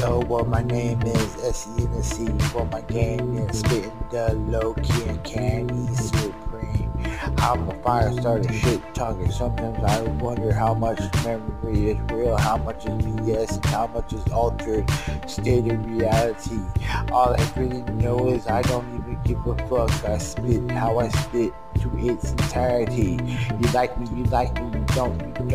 Yo, well, my name is SENC. Well, my game is spitting the low key and candy supreme. I'm a fire starter, shit talker. Sometimes I wonder how much memory is real, how much is BS, and how much is altered state of reality. All I really know is I don't even give a fuck. I spit how I spit to its entirety. You like me, you don't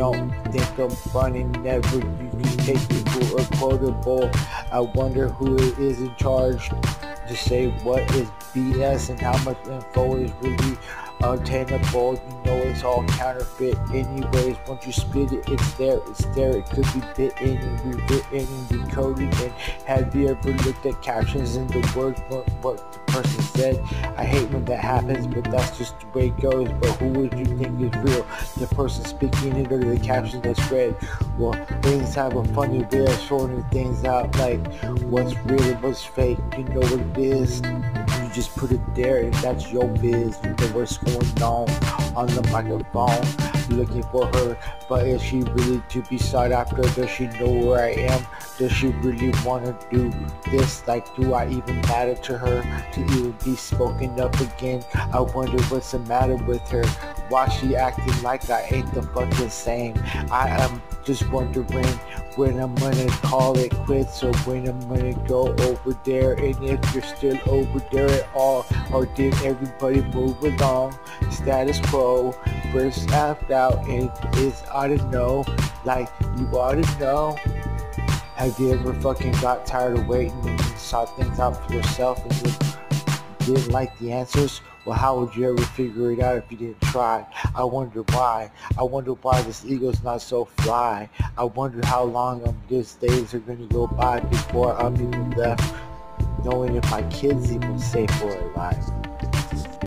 think I'm funny, never you can take it for a quotable. I wonder who is in charge to say what is BS and how much info is really obtainable. You know it's all counterfeit anyways. Once you spit it, it's there. It could be bitten and rewritten and decoded. And have you ever looked at captions in the words what the person said? I hate when that happens, but that's just the way it goes. But who would you think is real? The person speaking it or the caption that's read? Well, things have a funny way of sorting things out, like what's real and what's fake. You know what it is. You just put it there and that's your biz. You know what's going on the microphone. Looking for her, but is she really to be sought after? Does she know where I am? Does she really want to do this? Like, do I even matter to her to even be spoken up again? I wonder what's the matter with her. Why she acting like I ain't the fucking same? I am just wondering when I'm gonna call it quits, or when I'm gonna go over there, and if you're still over there at all, or did everybody move along? Status quo, first apt out, and it's ought to know, like you ought to know. Have you ever fucking got tired of waiting and saw things out for yourself and just didn't like the answers? Well, how would you ever figure it out if you didn't try? I wonder why. I wonder why this ego's not so fly. I wonder how long these days are gonna go by before I'm even left knowing if my kids even safe or alive.